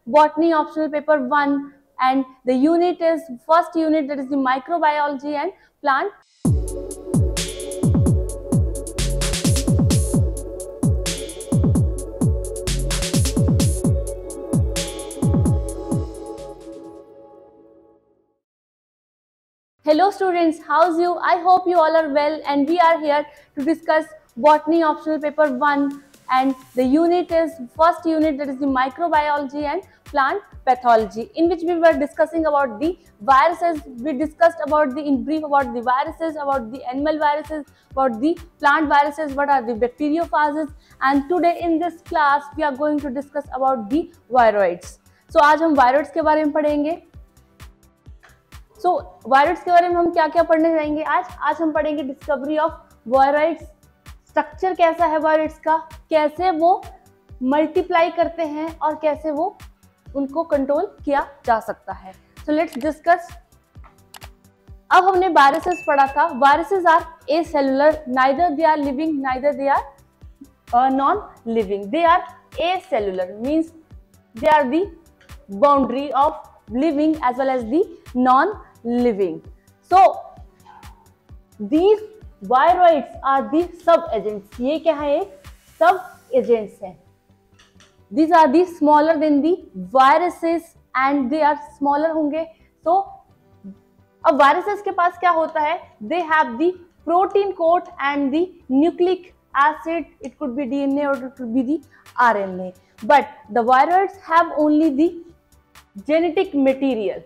botany optional paper 1, and the unit is first unit, that is the microbiology and plant. Hello students, how's you? I hope you all are well, and we are here to discuss botany optional paper 1, and the unit is first unit, that is the microbiology and plant pathology, in which we were discussing about the viruses. We discussed about the in brief about the viruses, about the animal viruses, about the plant viruses, what are the bacteriophages, and today in this class we are going to discuss about the viroids. So आज हम viroids के बारे में पढ़ेंगे. सो viroids के बारे में हम क्या क्या पढ़ने जाएंगे आज हम पढ़ेंगे डिस्कवरी ऑफ वायरॉइड्स, स्ट्रक्चर कैसा है वायरॉइड्स का, कैसे वो मल्टीप्लाई करते हैं और कैसे वो उनको कंट्रोल किया जा सकता है. So let's discuss. अब हमने वायरसेस पढ़ा था. Viruses are acellular, neither they are living neither they are non living. They are acellular means they are the boundary of living as well as the non-living. So these viroids are the sub-agents. ये क्या है? Sub-agents हैं. These are the smaller than the viruses and they are smaller होंगे. So अब viruses के पास क्या होता है? They have the protein coat and the nucleic acid. It could be DNA or it could be the RNA. But the viroids have only the genetic material,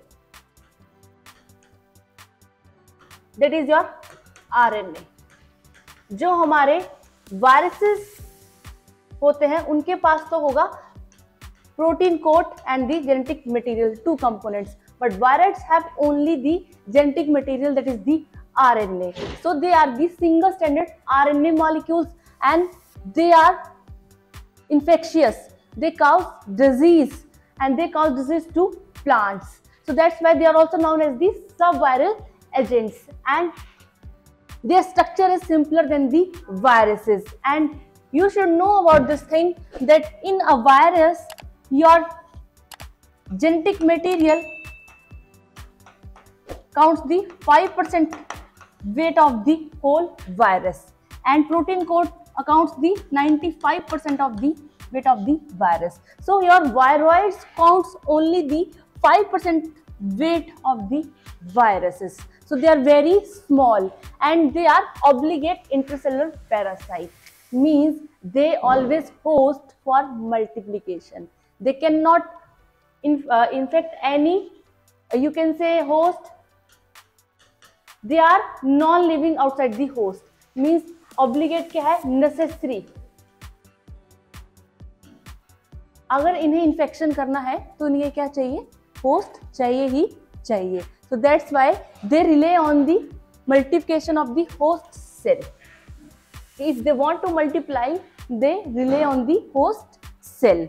that is your RNA. जो हमारे viruses होते हैं उनके पास तो होगा protein coat and the genetic material, two components, but virus have only the genetic material, that is the RNA. So they are the single stranded RNA molecules and they are infectious. They cause disease and they cause disease to plants. So that's why they are also known as the subviral agents, and their structure is simpler than the viruses. And you should know about this thing, that in a virus your genetic material counts the 5% weight of the whole virus, and protein code accounts the 95% of the weight of the virus. So your viroids counts only the 5% weight of the viruses. So they are very small and they are obligate intracellular parasite, means they always host for multiplication. They cannot infect any, you can say, host. They are non-living outside the host, means obligate क्या है? Necessary. अगर इन्हें infection करना है तो इन्हें क्या चाहिए? होस्ट चाहिए ही चाहिए. So that's why they rely on the multiplication of the host cell. If they want to multiply they rely on the host cell.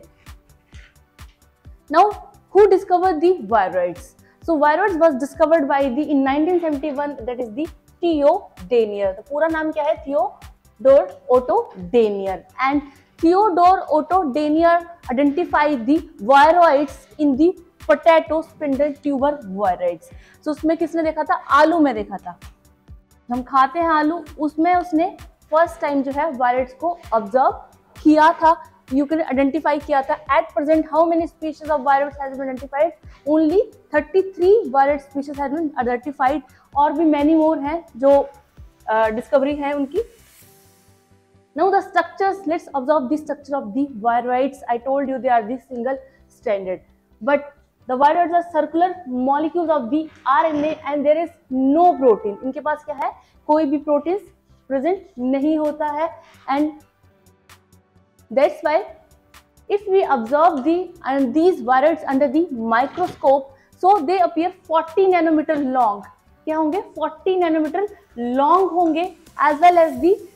Now who discovered the viroids? So viroids was discovered by the in 1971, that is the Theodor. तो पूरा नाम क्या है? Theodor Otto Diener. And Theodore Otto Denier identified the viroids in the potato spindle tuber viroids. So उसमें किसने देखा था? आलू में देखा था. हम खाते हैं आलू, उसमें उसने फर्स्ट टाइम जो है वायरस को ऑब्जर्व किया था. You can identify किया था. At present, how many species of virus has been identified? Only 33 virus species has been identified. और भी many more हैं जो डिस्कवरी है उनकी. Now the structures, let's observe the structure of the viroids. I told you they are the single stranded, but the viroids are circular molecules of the RNA and there is no protein. इनके पास क्या है? कोई भी protein present नहीं होता है. and that's why if we observe these viroids under the microscope, so they appear 40 nanometer long. क्या होंगे? 40 nanometer long होंगे, as well as the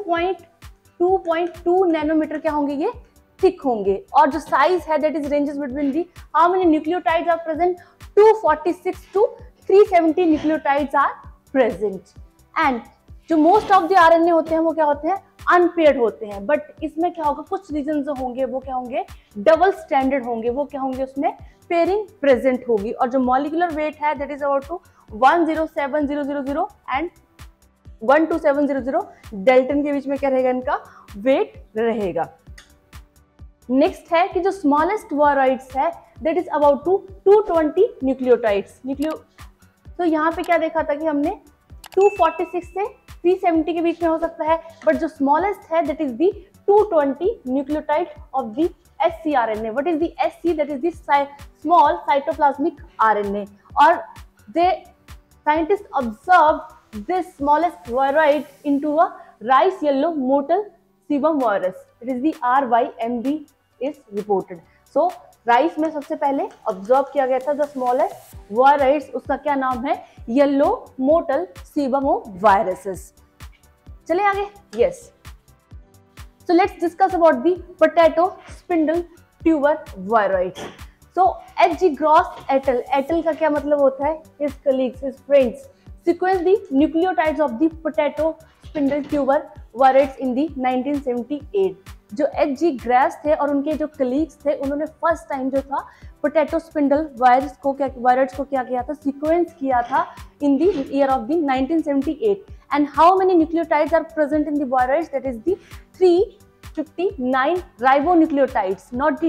2.2 nanometre क्या होंगे? ये थिक होंगे. और जो साइज है that is ranges between the how many nucleotides are present? 246 to 370 nucleotides are present. And जो मोस्ट ऑफ द आरएनए होते हैं वो क्या होते हैं? अनपेयर्ड होते हैं, बट इसमें क्या होगा, कुछ रीजन जो होंगे वो क्या होंगे, डबल स्टैंडर्ड होंगे, वो क्या होंगे, उसमें पेयरिंग प्रेजेंट होगी। और जो मॉलिक्यूलर वेट है that is about to 107000 and 12700 dalton के बीच में क्या रहेगा, इनका वेट रहेगा। नेक्स्ट है कि जो स्मॉलेस्ट वॉरॉइड्स है that is about to 220 nucleotides. तो यहाँ पे क्या देखा था कि हमने 246 से 370 के बीच में हो सकता है, बट जो स्मॉलेस्ट है that is the 220 nucleotide of the scRNA. What is the SC? That is the small cytoplasmic RNA. और they scientists observed this smallest viroid into a rice yellow motile sebum virus. It is the RYMV is reported. So rice में सबसे पहले observe किया गया था the smallest virus, उसका क्या नाम है, येलो मोटल सीबमो वायरसेस। चले आगे, yes. So let's discuss about the potato spindle tuber viroids. So H.G. Gross et al. का क्या मतलब होता है, his colleagues, his friends sequenced the nucleotides of the potato spindle tuber viroids in the 1978. जो H.G. Gross थे और उनके जो कलीग्स थे, उन्होंने फर्स्ट टाइम जो था पोटैटो स्पिंडल वायरस को क्या किया था, सीक्वेंस किया था in the year of the 1978. And how many nucleotides are present in the virus, that is the 359 ribonucleotides,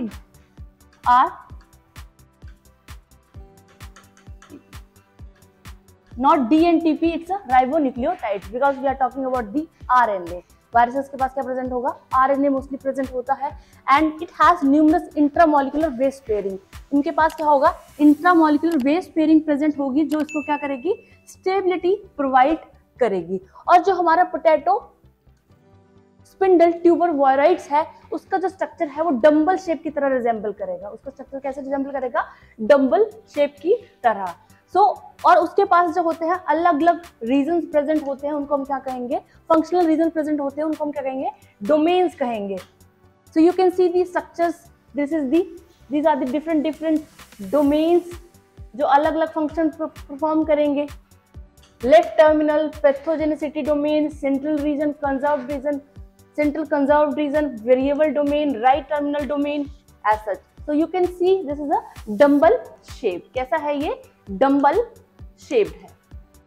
not DNTP, it's a ribonucleotide because we are talking about the RNA. Viruses के पास क्या present होगा, RNA mostly present होता है and it has numerous intramolecular base pairing. इनके पास क्या होगा, इंट्रामोलिकुलर बेस पेयरिंग प्रेजेंट होगी जो इसको क्या करेगी, स्टेबिलिटी प्रोवाइड करेगी। और जो हमारा पोटैटो स्पिंडल ट्यूबर वायरॉइड्स है उसका जो स्ट्रक्चर है वो डंबल शेप की तरह रिजेंबल करेगा। उसका स्ट्रक्चर कैसे रिजेंबल करेगा, डंबल शेप की तरह। और उसके पास जो होते हैं अलग अलग रीजन प्रेजेंट होते हैं, उनको हम क्या कहेंगे, फंक्शनल रीजन प्रेजेंट होते हैं, उनको हम क्या कहेंगे, डोमेन्स कहेंगे। So you can see the structures, these are the different domains जो अलग अलग फंक्शन परफॉर्म करेंगे। Left terminal pathogenicity domain, central region conserved region, central conserved region, variable domain, right terminal domain, as such. So you can see this is a dumbbell shape. कैसा है ये, dumbbell shaped है।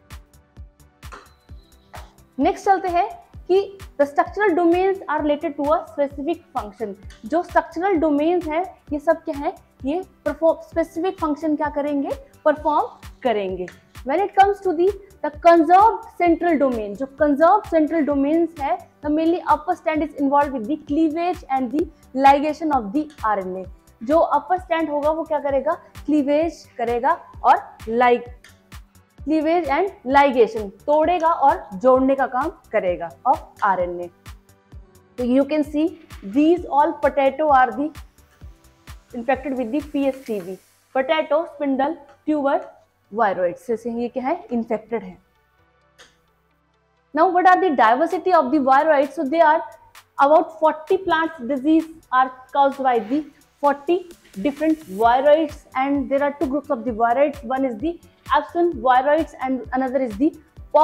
Next चलते हैं कि the structural domains are related to a specific function. जो structural domains हैं ये सब क्या है, ये specific function क्या करेंगे, perform करेंगे। When it comes to the conserved central domain, जो conserved central domains है, the mainly upper stand is involved with the cleavage and the ligation of the RNA. जो upper stand होगा वो क्या करेगा, cleavage करेगा और cleavage and ligation तोड़ेगा और जोड़ने का काम करेगा of RNA. So you can see these all potato are the infected with the PSTV, potato spindle tuber viroids, जैसे ये क्या है, infected है। Now what are the diversity of the viroids? So they are about 40 plants disease are caused by the 40 different viroids, and there are two groups of the viroids. One is the Epstein viroids and another is the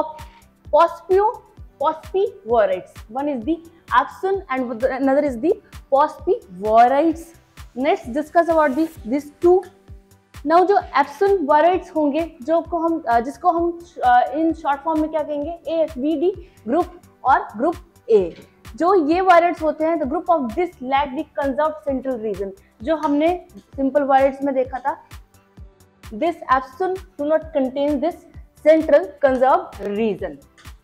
Pospi viroids. One is the Epstein and another is the Pospi viroids. Let's discuss about these two. Now जो एप्सन viroids होंगे जिसको हम in short form में क्या कहेंगे, ASVD group और group A। जो ये वायरॉइड्स होते हैं, the group of this lack the conserved central region. जो हमने सिंपल वायरॉइड्स में देखा था, दिस एप्सन do not contain this central conserved region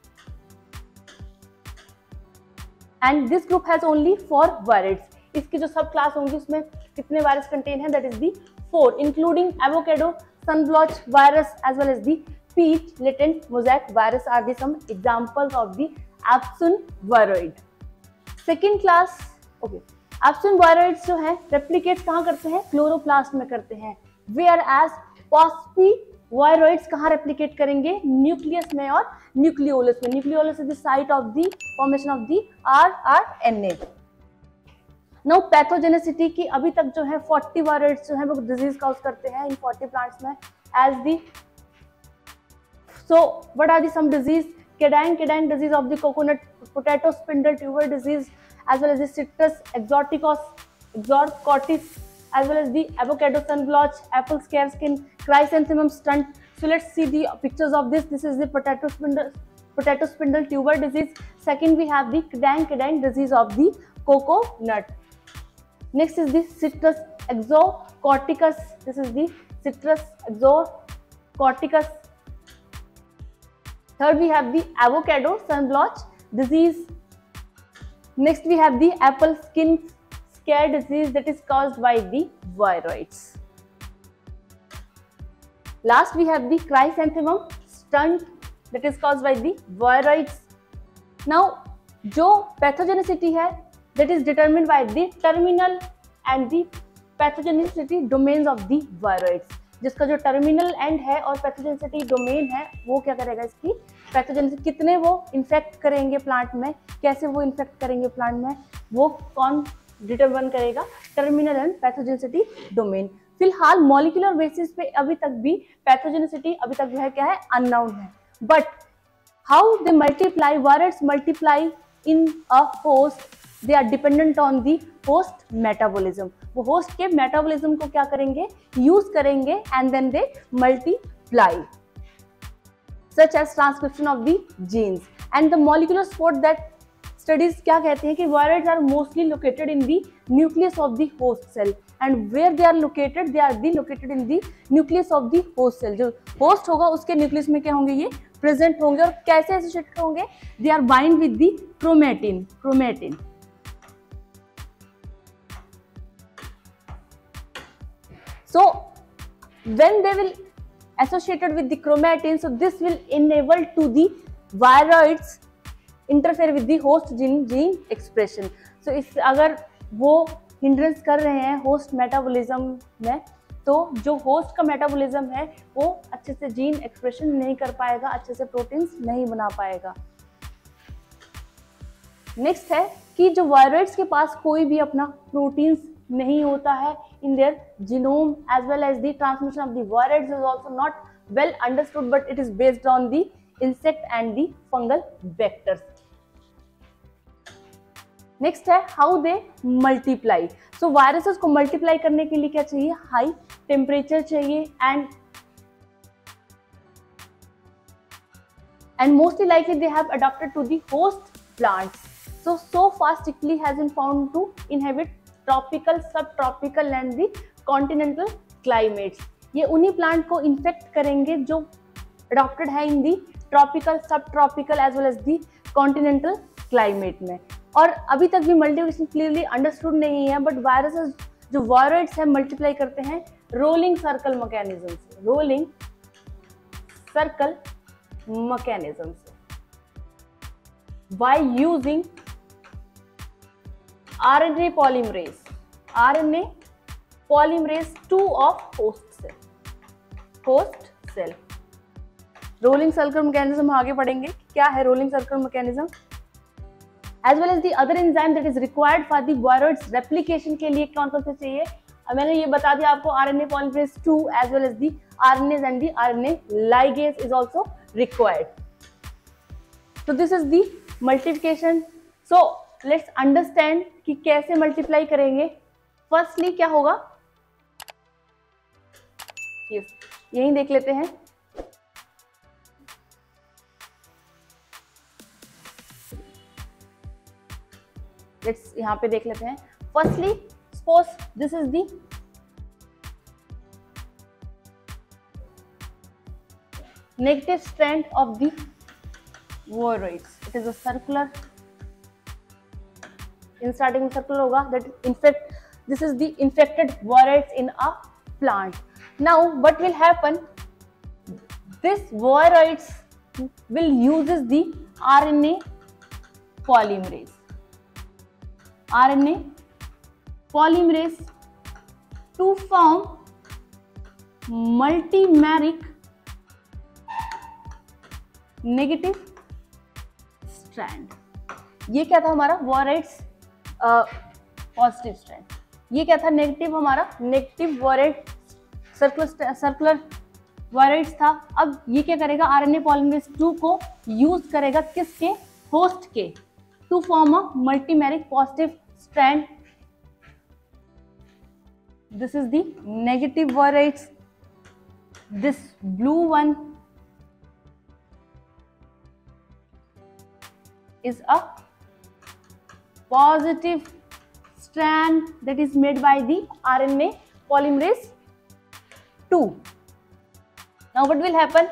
and this group has only 4 viroids. इसकी जो सब क्लास होंगी उसमें कितने वायरस कंटेन है, that is the 4, including avocado sunblotch virus as well as the peach latent mosaic virus are the some examples of the Epstein viroid. Second class, okay, Epstein viroids जो है replicate कहाँ करते हैं, chloroplast में करते हैं, whereas Pospi viroids कहाँ replicate करेंगे, न्यूक्लियस में और न्यूक्लियोलस में। Nucleolus is the site of the formation of the rRNA. Now pathogenicity की अभी तक जो है 40 वायरॉइड्स जो है वो डिजीज काउज करते हैं इन 40 प्लांट्स में as the. So what are the some disease, केडाइन disease of the coconut potato spindle tuber disease, as well as the citrus exoticotis, as well as the avocado sun blotch, apple scare skin, chrysanthemum stunt. So let's see the pictures of this. This is the potato spindle tuber disease. Second, we have the Kidang disease of the coconut. Next is the citrus exocorticus. This is the citrus exocorticus. Third, we have the avocado sun blotch disease. Next, we have the apple skin scare disease that is caused by the viroids. Last, we have the chrysanthemum stunt that is caused by the viroids. Now, जो pathogenicity है that is determined by the terminal and the pathogenicity domains of the viroids. जिसका जो terminal and है और pathogenicity domain है वो क्या करेगा, इसकी पैथोजेनिसिटी कितने वो इन्फेक्ट करेंगे प्लांट में, कैसे वो इन्फेक्ट करेंगे प्लांट में, वो कौन डिटरमाइन करेगा, टर्मिनल एंड पैथोजेनिसिटी डोमेन. फिलहाल मॉलिक्यूलर बेसिस पे अभी तक भी पैथोजेनिसिटी अभी तक जो है क्या है, अननोन है. But how they multiply, virus multiply in a host, they are dependent on the host metabolism. वो होस्ट के मेटाबॉलिज्म को क्या करेंगे, यूज करेंगे and then they multiply, such as transcription of the genes. And the molecular support that studies क्या कहते हैं कि virus are mostly located in the nucleus of the host cell. And where they are located, they are the located in the nucleus of the host cell. जो host होगा उसके nucleus में क्या होंगे, ये प्रेजेंट होंगे. और कैसे एसोसिएटेड होंगे, they are bind with the chromatin. So when they will associated with the chromatin, so this will enable to the viroids interfere with the host gene expression. So इस अगर वो hindrance कर रहे हैं host metabolism में, तो जो host का metabolism है वो अच्छे से gene expression नहीं कर पाएगा, अच्छे से proteins नहीं बना पाएगा. Next है कि जो viroids के पास कोई भी अपना proteins नहीं होता है in their genome, as well as the transmission of the viroids is also not well understood, but it is based on the insect and the fungal vectors. Next है how they multiply. So viruses को multiply करने के लिए क्या चाहिए, high temperature चाहिए and mostly likely they have adapted to the host plants. So fast tickly has been found to inhabit tropical, subtropical and the continental climates. ये उन्हीं plant को इन्फेक्ट करेंगे जो अडॉप्टेड है in the tropical, subtropical as well as the continental climate में. और अभी तक भी मल्टीप्लिकेशन क्लियरली अंडरस्टूड नहीं है, बट वायरसेस जो वायरॉइड्स है मल्टीप्लाई करते हैं रोलिंग सर्कल मैकेनिज्म से, रोलिंग सर्कल मैकेनिज्म से, by using RNA polymerase 2 of host cell. Rolling circle mechanism हम आगे पढ़ेंगे क्या है rolling circle mechanism. As well as the other enzyme that is required for the viroids replication के लिए कौन कौन से चाहिए, मैंने ये बता दिया आपको. RNA polymerase 2 as well as the RNase and the RNA ligase is also required. So this is the multiplication. So let's understand कि कैसे मल्टीप्लाई करेंगे. फर्स्टली क्या होगा, यही देख लेते हैं. लेट्स यहां पे देख लेते हैं. Firstly suppose this is the negative strand of the viroids. It is a circular, in starting में circular होगा, that infect, this is the infected viroids in a plant. Now what will happen, this viroids will uses the RNA polymerase to form multimeric negative strand. ये क्या था हमारा viroids positive strand, ये क्या था negative, हमारा negative viroid circular viroids था. अब ये क्या करेगा, आरएनए पॉलीमरेज 2 को यूज करेगा किसके, होस्ट के. to form a multimeric positive strand. This is the negative Voirites. This blue one is a positive strand that is made by the RNA polymerase 2. Now what will happen?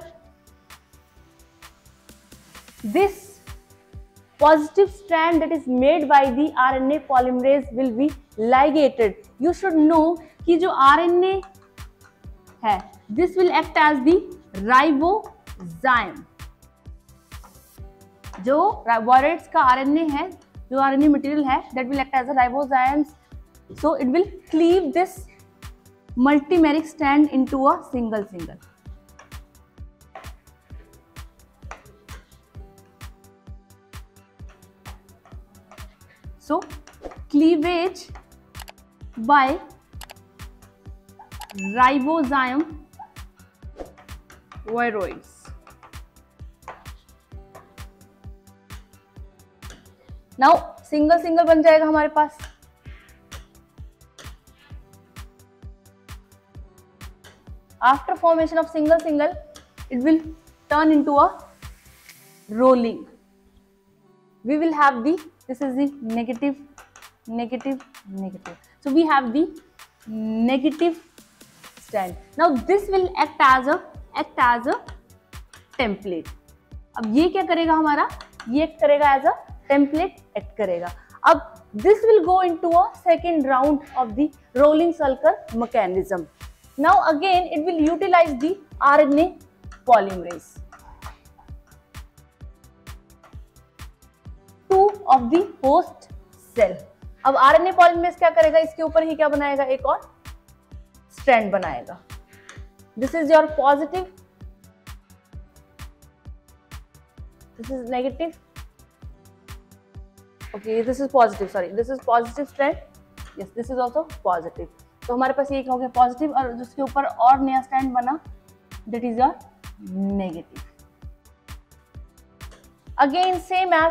This positive strand that is made by the RNA polymerase will be ligated. You should know कि जो RNA है, this will act as the ribozyme. जो Voirites का RNA है, जो RNA material है, that will act as a ribozyme. So it will cleave this multimeric strand into a single. So cleavage by ribozyme Voirites. Now single बन जाएगा हमारे पास. After formation of single, it will turn into a rolling. We will have this is the negative. So we have the negative strand. Now this will act as a template. अब ये क्या करेगा हमारा? ये act करेगा as a template act करेगा. अब this will go into a second round of the rolling sulcus mechanism. Now again it will utilize the RNA polymerase. 2 of the host cell. अब RNA polymerase क्या करेगा? इसके ऊपर ही क्या बनाएगा? एक और strand बनाएगा. This is your positive. This is negative. Okay, this is positive. Sorry, this is positive strand. Yes, this is also positive. तो हमारे पास ये क्या हो गया? पॉजिटिव, और जिसके ऊपर और नया स्टैंड बना, that is your negative. Again same as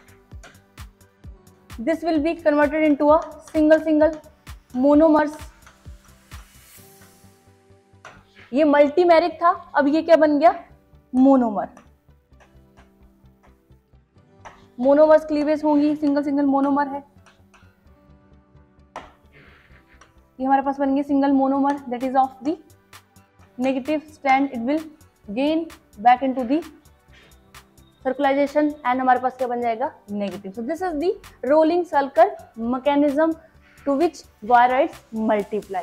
this will be converted into a single monomers. ये मल्टीमेरिक था, अब ये क्या बन गया? मोनोमर. मोनोमर्स क्लीवेज होंगी, सिंगल मोनोमर है. ये हमारे पास बन गया single monomer, that is of the negative strand. It will gain back into the circularization and हमारे पास क्या बन जाएगा? Negative. So this is the rolling circle mechanism to which Voirites multiply.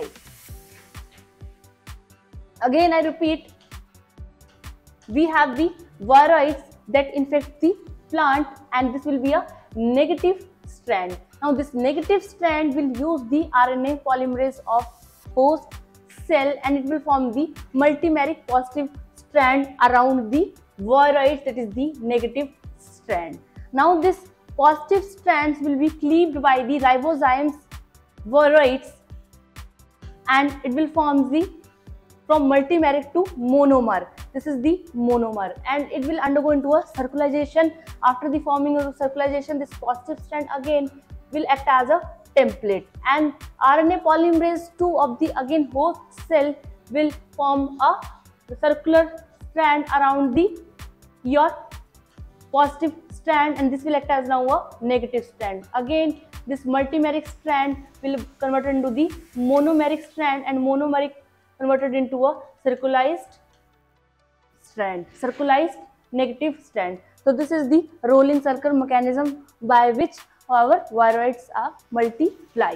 Again I repeat, we have the Voirites that infect the plant, and this will be a negative strand. Now this negative strand will use the RNA polymerase of host cell, and it will form the multimeric positive strand around the Voirites, that is the negative strand. Now this positive strands will be cleaved by the ribozymes Voirites, and it will form the from multimeric to monomer. This is the monomer, and it will undergo into a circularization. After the forming of circularization, this positive strand again will act as a template, and RNA polymerase 2 of the again host cell will form a circular strand around the your positive strand, and this will act as now a negative strand. Again this multimeric strand will convert into the monomeric strand, and monomeric converted into a circularized strand, circularized negative strand. So this is the rolling circle mechanism by which our Voirites are multiply.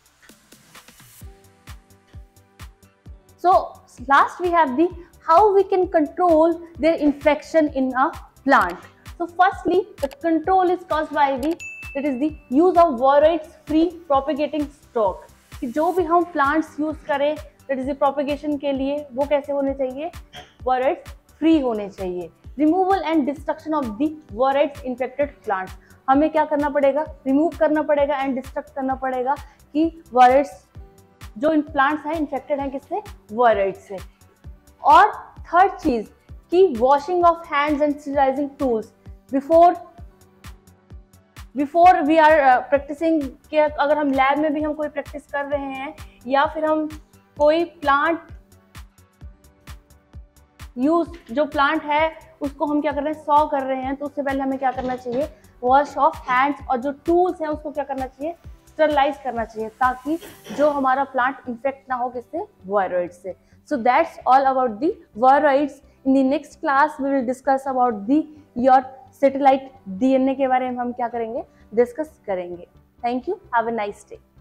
So last we have the how we can control their infection in a plant. So firstly, the control is caused by the use of Voirites free propagating stock. कि जो भी हम plants use करें that is the propagation के लिए, वो कैसे होने चाहिए? Voirites free होने चाहिए. Removal and destruction of the Voirites infected plants. हमें क्या करना पड़ेगा? Remove करना पड़ेगा and destruct करना पड़ेगा कि Voirites जो इन plants हैं infected हैं किससे? Voirites से. और थर्ड चीज कि washing of hands and sterilizing tools before before we are practising के अगर हम लैब में भी हम कोई प्रैक्टिस कर रहे हैं या फिर हम कोई प्लांट जो प्लांट है उसको हम क्या कर रहे हैं, सॉ कर रहे हैं, तो उससे पहले हमें क्या करना चाहिए, वॉश ऑफ हैंड्स, और जो टूल्स हैं उसको क्या करना चाहिए, स्टरलाइज करना चाहिए, ताकि जो हमारा प्लांट इन्फेक्ट ना हो किससे, वायरॉइड से। So that's all about the viroids. In the next class we will discuss about the your satellite DNA के बारे में हम क्या करेंगे, डिस्कस करेंगे। Thank you, have a nice day.